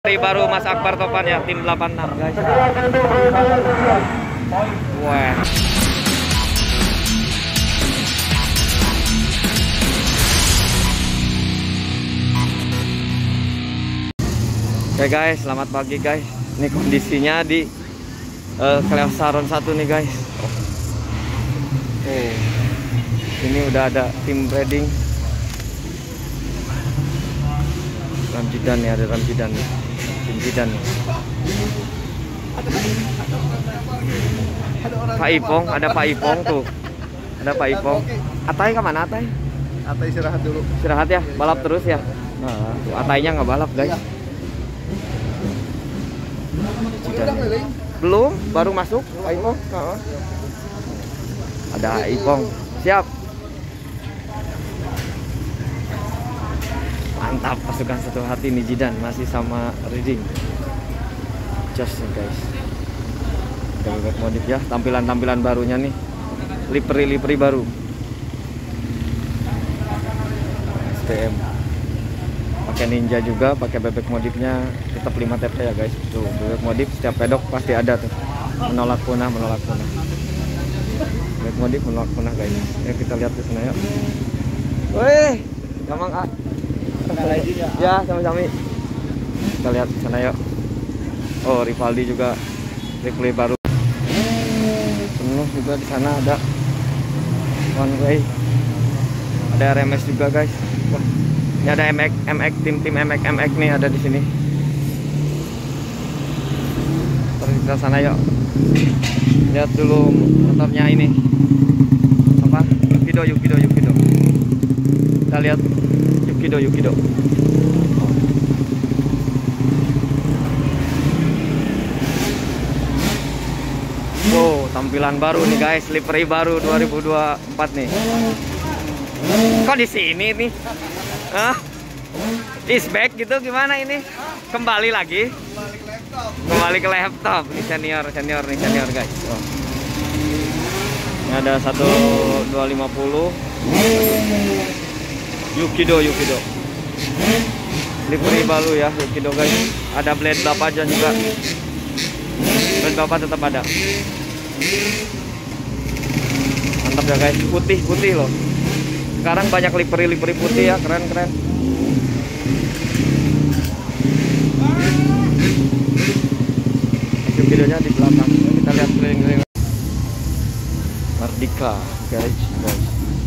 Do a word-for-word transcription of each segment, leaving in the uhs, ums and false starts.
Hari baru Mas Akbar Topan ya, tim delapan enam guys. Wah. Oke guys, selamat pagi guys. Ini kondisinya di uh, Kleosaron satu nih guys. Oh. Ini udah ada tim breeding. Ramjidan nih, ada Ramjidan nih. Ramjidan nih. Pak Ipong, ada Pak Ipong tuh. Ada Pak Ipong. Atai kemana Atai? Atai istirahat dulu. Istirahat ya, balap terus ya. Nah, tuh Atainya nggak balap guys. Belum, baru masuk Pak Ipong. Oh. Ada Ipong, siap. Mantap, pasukan satu hati nih Jidan masih sama reading. Just nih guys. Kita lihat modif ya, tampilan-tampilan barunya nih. Livery-livery baru. S T M. Pakai Ninja juga, pakai bebek modifnya tetap lima T P ya guys. Tuh, bebek modif setiap pedok pasti ada tuh. Menolak punah, menolak punah. Bebek modif menolak punah guys. Ya kita lihat di sana ya. Wih, gampang ah. Ya, sama-sama. Kita lihat sana yuk. Oh, Rivaldi juga replay baru. Penuh juga di sana ada one way. Ada R M S juga guys. Wah, ini ada M X, M X tim-tim M X M X nih ada di sini. Terus kita sana yuk. Lihat dulu motornya ini. Apa? Yukido, Yukido, Yukido. Kita lihat Yukido, Yukido. Wow, tampilan baru nih guys, livery baru dua ribu dua puluh empat nih. Kok di sini nih? Hah? Is back gitu gimana ini? Kembali lagi? Kembali ke laptop. Ini senior, senior nih, senior guys. Oh. Ini ada satu dua lima nol. Yukido, Yukido. Livery baru ya, Yukido guys. Ada blade bapak aja juga. Blade bapak tetap ada. Mantap ya guys, putih-putih loh. Sekarang banyak livery-livery putih ya, keren-keren. Yukidonya di belakang. Kita lihat keliling-keliling. Mardika guys, guys.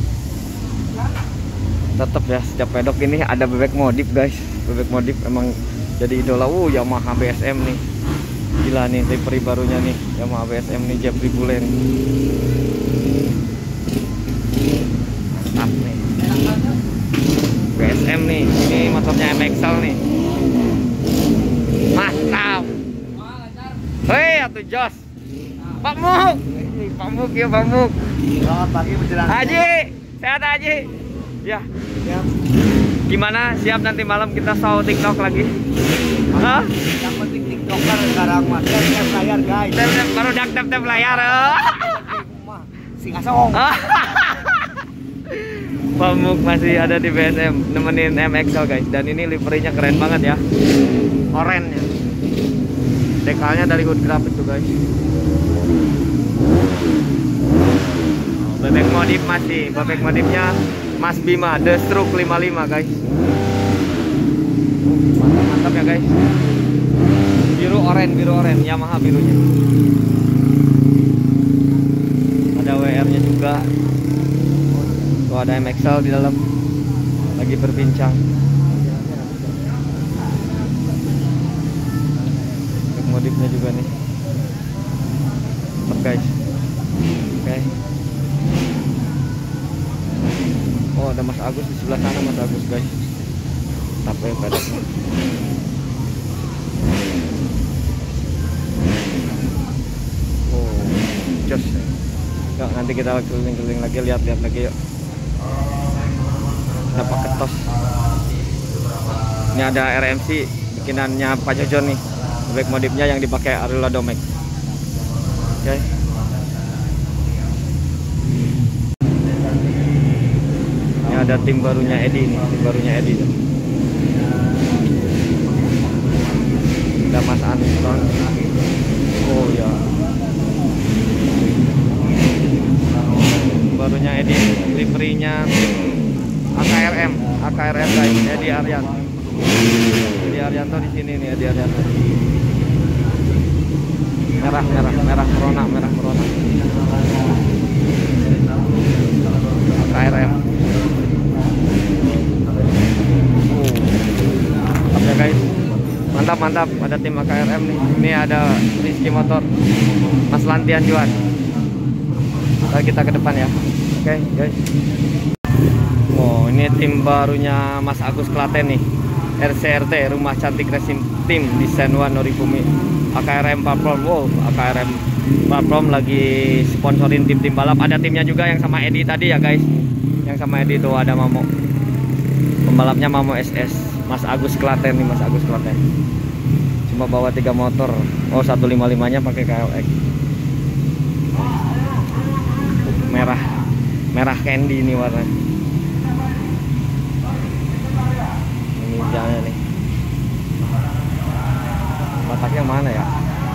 Tetap ya, setiap pedok ini ada bebek modif guys. Bebek modif emang jadi idola. Uh, Yamaha B S M nih. Gila nih, livery barunya nih Yamaha B S M nih, Jeffrey Bullen. Mantap nih. B S M nih, ini motornya M X L nih. Mantap. Hei, atuh jos. Pak Muk. Pak Muk ya, Pak Muk. Selamat pagi menjelang Haji, sehat Haji. Ya. Ya. Gimana? Siap nanti malam kita show TikTok lagi? Hah? Yang penting TikToker sekarang mas. Tap layar guys. Tap tap baru dak tap tap layar. Singasong. Pamuk masih ada di B S M nemenin M X L guys. Dan ini liverynya keren banget ya. Oranye. Dekalnya dari Hood Graphic tuh guys. Bebek modif masih, bebek modifnya Mas Bima, The Stroke lima puluh lima guys. Mantap-mantap ya guys. Biru oren, biru oren, Yamaha birunya. Ada W R-nya juga. Tuh ada M X L di dalam. Lagi berbincang. Bebek modifnya juga nih. Mantap guys. Oke. Okay. Oh, ada Mas Agus di sebelah sana, Mas Agus guys. Tapi pedoknya. Oh, jos. Yuk, nanti kita keliling-keliling lagi, lihat-lihat lagi yuk. Ada paket tos. Ini ada R M C bikinannya Pak Jojon nih. Bebek modifnya yang dipakai Arula Domek. Oke. Okay. Ada tim barunya Edi nih, tim barunya Edi. Ada Mas Anton. Oh ya. Barunya Edi, liverynya A K R M, A K R M guys, Edi Aryan. Edi Aryanto di sini nih, Edi Aryanto. Merah, merah, merah merona, merah merona. A K R M. Oh. Oke guys. Mantap, mantap. Ada tim A K R M nih. Ini ada Rizky Motor, Mas Lantian Juan. Lalu kita ke depan ya. Oke guys. Oh, ini tim barunya Mas Agus Klaten nih. R C R T, Rumah Cantik Racing Team di Senwa Noribumi. A K R M Platform. Wow, A K R M Platform lagi sponsorin tim-tim balap. Ada timnya juga yang sama Edi tadi ya guys. Yang sama Edi tuh ada Mamo. Pembalapnya Mamo S S. Mas Agus Klaten nih, Mas Agus Klaten. Cuma bawa tiga motor. Oh, seratus lima puluh lima-nya pakai K L X. Merah. Merah candy ini warna. Ini jalannya nih. Bataknya mana ya?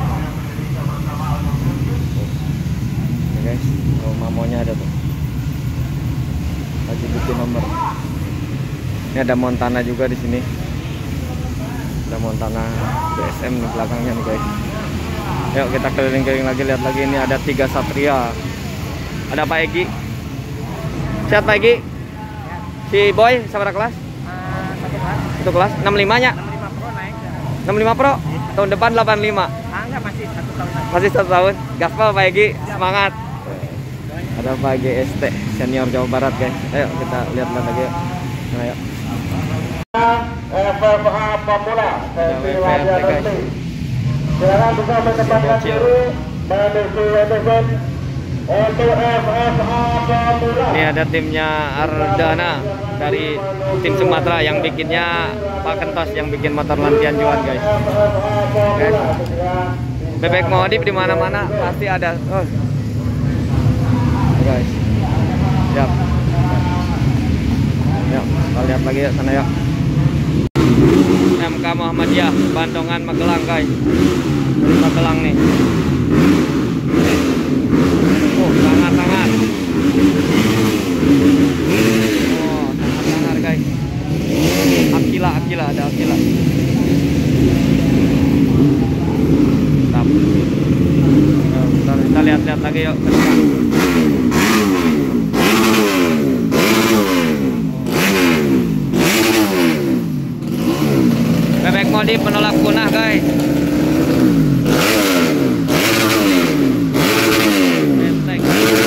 Oke guys, oh, Mamonya ada tuh. Lagi bikin nomor. Ini ada Montana juga di sini. Ada Montana B S M di belakangnya nih guys. Yuk kita keliling-keliling lagi, lihat lagi. Ini ada tiga Satria. Ada Pak Egi. Sehat Pak Egi? Si Boy sama kelas? Uh, satu kelas. Satu kelas? enam puluh lima nya? enam puluh lima Pro naik. enam puluh lima Pro? Tahun depan delapan puluh lima? Ah, enggak, masih satu tahun lagi. Masih satu tahun? Gaspol Pak Egi, semangat. Ada Pak G S T, senior Jawa Barat guys. Ayo kita lihat-lihat lagi yuk. Nah, ayo. F F A Pemula sesi latihan resmi. Silakan bisa menempatkan diri menuju Wedeson untuk F F A Pemula. Ini ada timnya Ardana dari tim Sumatera yang bikinnya Pak Kentos, yang bikin motor Lantian Juan guys. Guys. Bebek modif di mana-mana pasti ada. Oh. Guys. Siap. Yuk, kita lihat lagi ya sana yuk. M K Muhammadiyah, Bandongan Magelang guys. Dari Magelang nih. Oh, sangat-sangat. Oh, sangat-sangat guys. Akila, Akila, ada Akila. Mantap. Nah, kita, kita lihat-lihat lagi yuk ke depan. Bebek modif menolak punah guys. Benteng.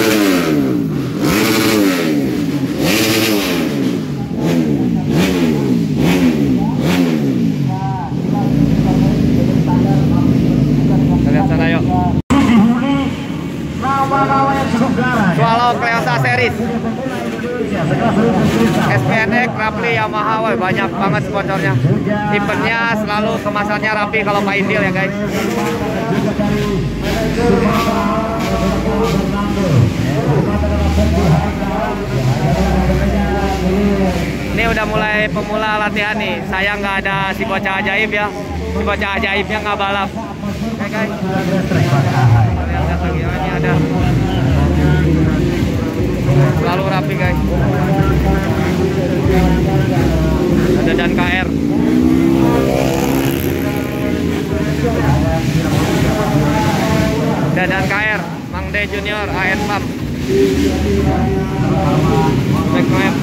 Kita lihat sana yuk. Swallow Cleosa Series, S P N X, Rapli, Yamaha, woy, banyak banget sponsornya. Eventnya selalu kemasannya rapi kalau Pak Indil ya guys. Ini udah mulai pemula latihan nih. Saya nggak ada si bocah ajaib ya. Si bocah ajaibnya nggak balap. Oke guys. Lihat lagi, ini ada. Selalu rapi guys. Ada Dan K R. Dan K R, Mang D Junior, A N Pump. Back map.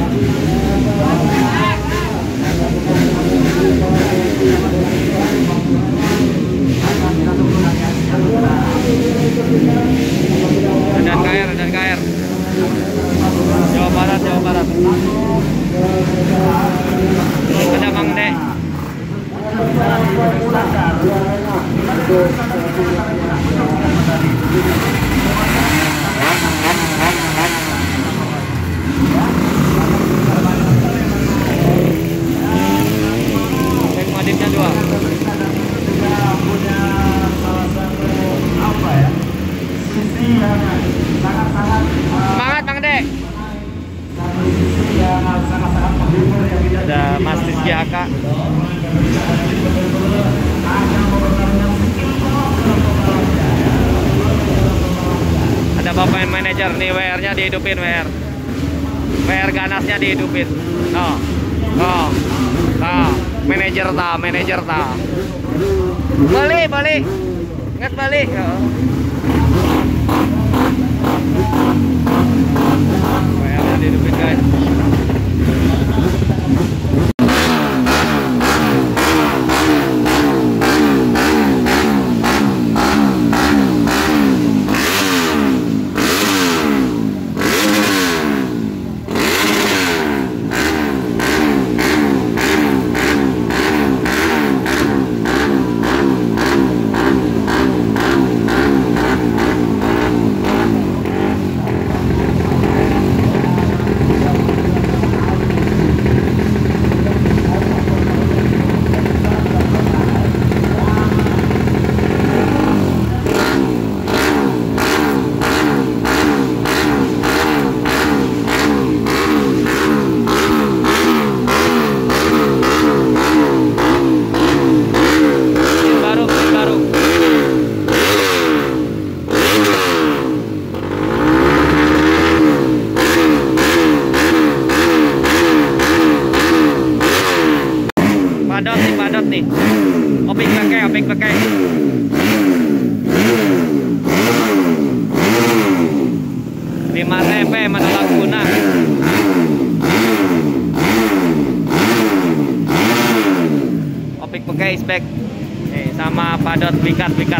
Dan K R, dan K R. Jawa Barat, Jawa Barat. Ada Mang D. Cek madinnya dua. Semangat Mang D. Ada Mas Rizky Aka. manajer nih, W R-nya dihidupin, W R. W R ganasnya dihidupin. Oh. Oh. Nah, manajer ta, manajer ta. Balik, balik. Ingat balik. Oh. W R-nya dihidupin, guys. Padot nih, padot nih. Opik pakai, opik pakai. lima T P menolak guna. Opik pakai spek. Nih sama padot wikat wikat.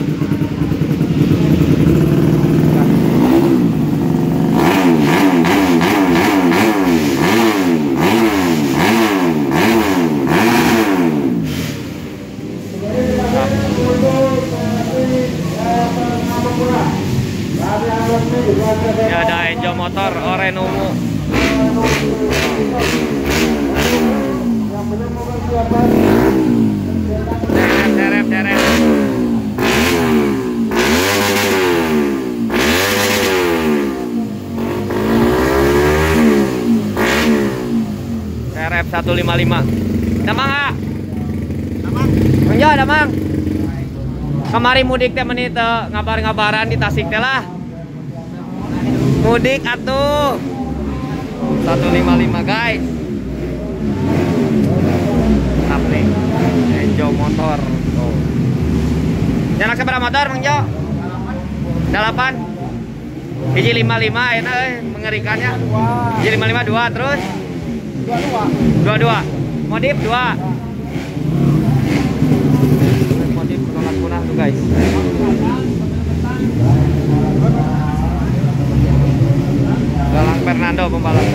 Ini ada Enjo motor oren ungu. Serep, serep, serep. Serep seratus lima puluh lima. Damang ah. Damang. Enjo, damang. Kemari mudik teh menit ngabar-ngabaran di Tasik teh lah. Mudik atuh. seratus lima puluh lima guys. Tap nih. Enjo motor. Oh. Jarak seberapa motor Mang Jo? delapan. Hiji lima puluh lima enak euy mengerikannya. Hiji lima puluh lima dua terus dua dua. dua dua. Modif dua. Modif penolak punah tuh guys. Galang Fernando pembalap.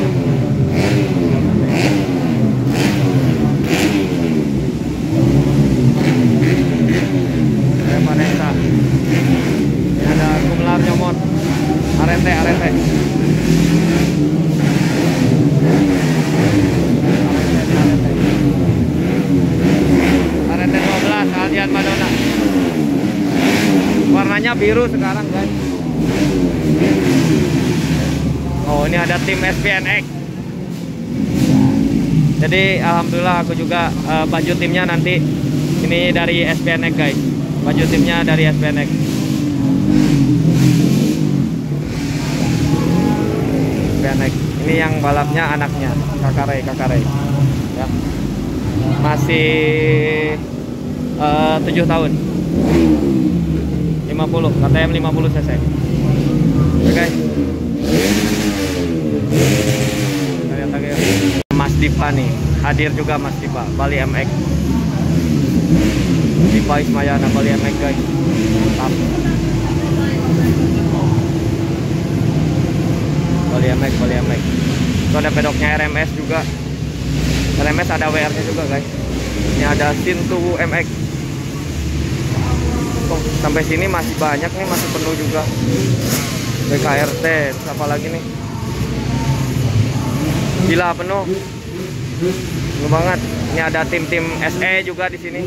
Vanessa. Ini ada Kumlar Nyomot. Arete, arete. Arete dua belas, Aldian Madonna. Warnanya biru sekarang guys. Oh, ini ada tim S P N X. Jadi alhamdulillah aku juga uh, baju timnya nanti ini dari S P N X guys. Baju timnya dari S P N X. S P N X. Ini yang balapnya anaknya, Kakare, Kakare. Ya. Masih uh, tujuh tahun. lima puluh, K T M lima puluh cc. Oke guys. Lihat lagi Mas Dipa nih, hadir juga Mas Dipa, Bali M X. Dipa Ismayana, Bali M X guys. Mantap. Bali M X, Bali M X. Itu ada pedoknya R M S juga. R M S ada W R-nya juga guys. Ini ada Sintu M X. Oh, sampai sini masih banyak nih, masih penuh juga. B K R T, apa lagi nih? Gila penuh. Penuh banget. Ini ada tim-tim S E juga di sini.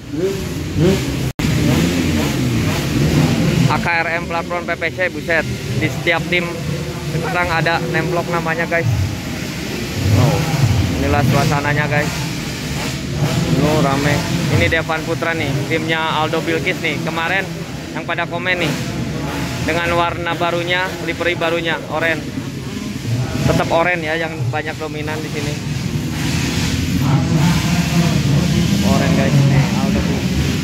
A K R M platform P P C, buset. Di setiap tim sekarang ada nemplok namanya guys. Oh, inilah suasananya guys. Oh, rame. Ini Devan Putra nih, timnya Aldo Bilkis nih. Kemarin yang pada komen nih. dengan warna barunya, livery barunya, oranye. Tetap oranye ya yang banyak dominan di sini. Oranye guys, nih Aldo tuh.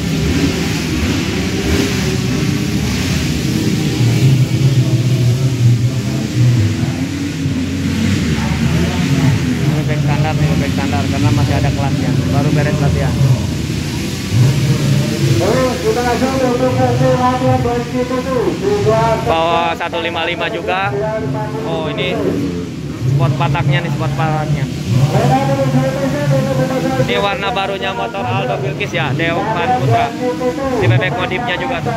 Ini bebek standar nih, bebek standar karena masih ada kelasnya. Baru beres latihan. Bawa seratus lima puluh lima juga. Oh ini spot pataknya nih, spot pataknya. Ini warna barunya motor Aldo Bilkis ya, Deovan Putra. Di bebek modifnya juga tuh.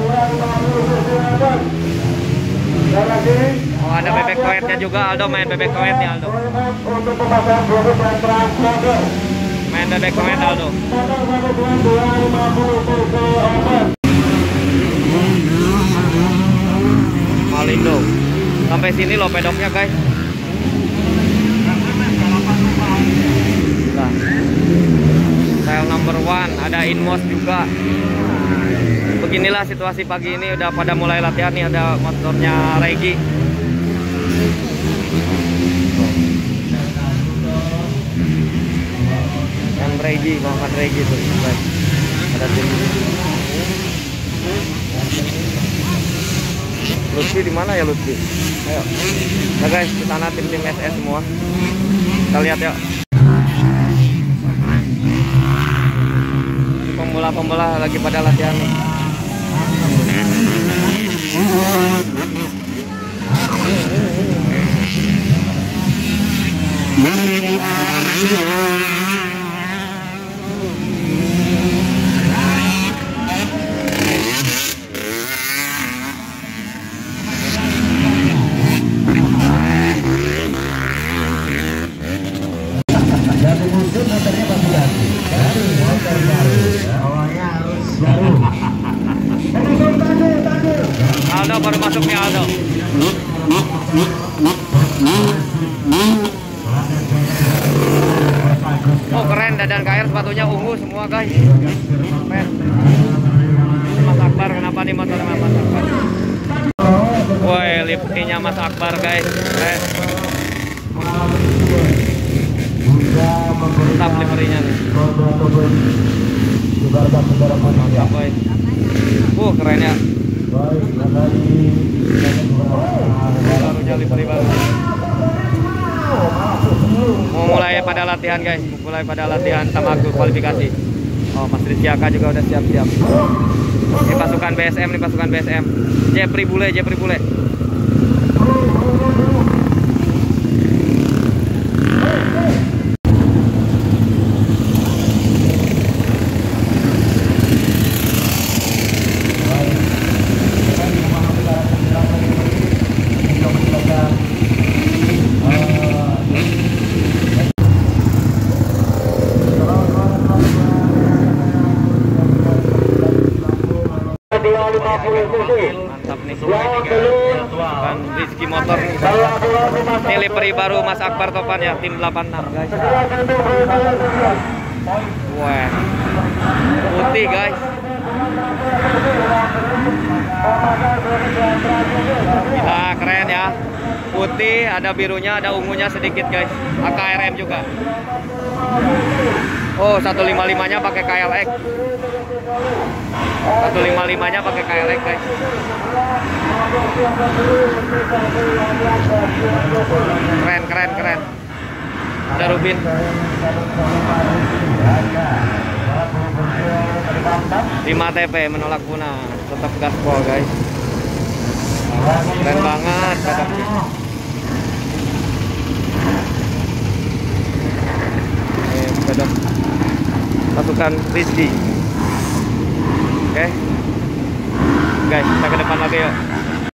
Oh ada bebek koetnya juga, Aldo main bebek koetnya Aldo. Main bebek koet Aldo. Malindo. Sampai sini loh pedoknya guys. Nah, style number one, ada Inmos juga. Beginilah situasi pagi ini, udah pada mulai latihan nih, ada motornya Regi. Yang Regi, Muhammad Regi tuh, guys. Ada tim. Lutfi di mana ya Lutfi? Ayo. Nah guys, di sana tim-tim S S semua. Kita lihat yuk. Pemula-pemula lagi pada latihan nih. Aldo baru masuk nih Aldo. Oh keren, dadan K R sepatunya ungu semua guys. Keren. Mas Akbar, kenapa nih motornya Mas Akbar? Woi, liverynya Mas Akbar guys. Keren. Mantap liverynya nih. Mantap boy. Uh keren ya. Barunya livery baru. Mau mulai pada latihan guys, mulai pada latihan sama aku kualifikasi. Oh Mas Rizkyaka juga udah siap-siap. Ini pasukan B S M, nih pasukan B S M. Jepri Bule, Jepri Bule. Mantap nih semua ini guys. Bukan Rizky Motor nih. Ini livery baru Mas Akbar Topan ya, tim delapan enam guys. Wah, putih guys. Gila keren ya. Putih, ada birunya, ada ungunya sedikit guys. A K R M juga. Oh, seratus lima puluh lima nya pakai K L X. seratus lima puluh lima nya pakai K L X guys. Keren keren keren. Ada Rubin. lima T P menolak punah, tetap gaspol guys. Keren banget pedoknya. Eh, pedok pasukan Rizky. Oke, okay. Guys, kita ke depan lagi yuk.